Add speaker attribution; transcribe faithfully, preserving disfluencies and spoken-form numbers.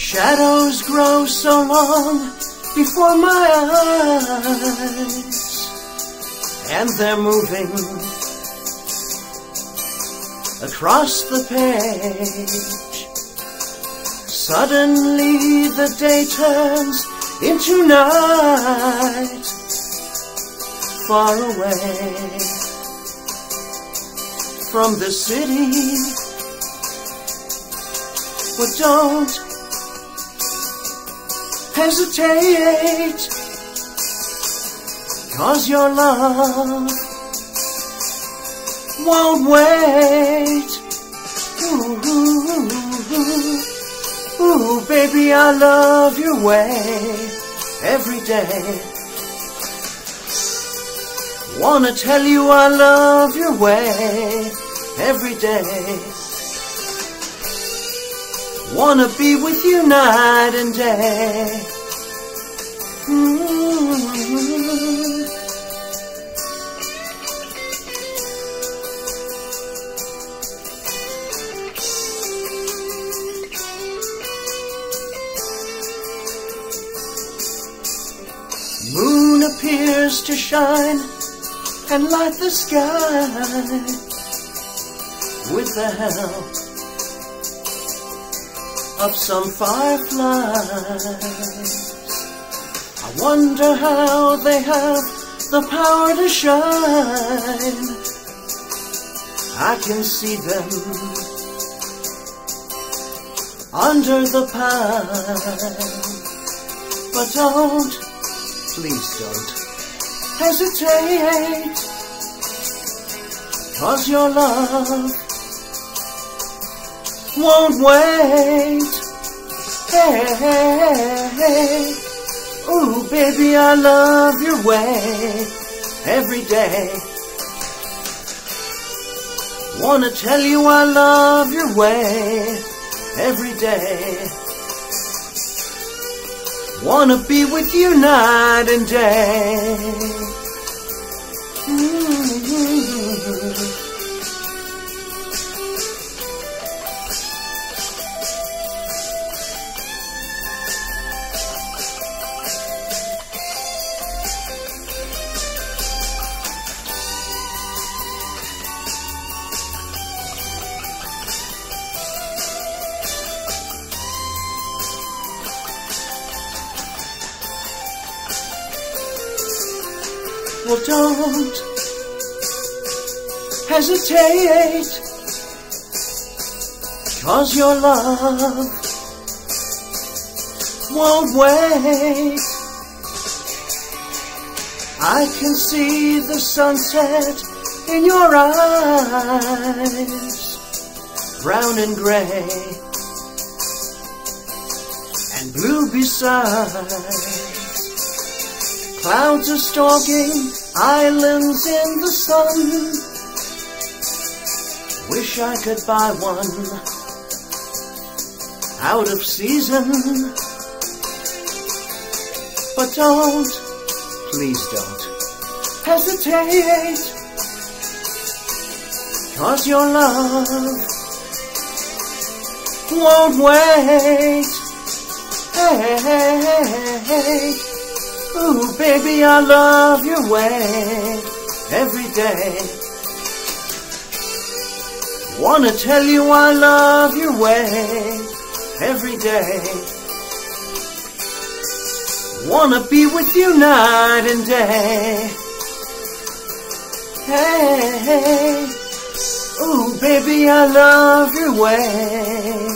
Speaker 1: Shadows grow so long before my eyes, and they're moving across the page. Suddenly the day turns into night, far away from the city. But don't hesitate, 'cause your love won't wait. Ooh, ooh, ooh, ooh, baby, I love your way every day. Wanna tell you I love your way every day. Wanna be with you night and day. Mm-hmm. Moon appears to shine and light the sky with the help of some fireflies. I wonder how they have the power to shine. I can see them under the pine. But don't, please don't hesitate, 'cause your love won't wait. Hey, hey, hey. Ooh, baby, I love your way every day. Wanna tell you I love your way every day. Wanna be with you night and day. Mm-hmm. Well, don't hesitate, 'cause your love won't wait. I can see the sunset in your eyes, brown and gray and blue beside. Clouds are stalking islands in the sun. Wish I could buy one out of season. But don't, please don't hesitate, 'cause your love won't wait. Hey, hey, hey, hey. Ooh, baby, I love your way every day. Wanna tell you I love your way every day. Wanna be with you night and day. Hey, hey. Ooh, baby, I love your way.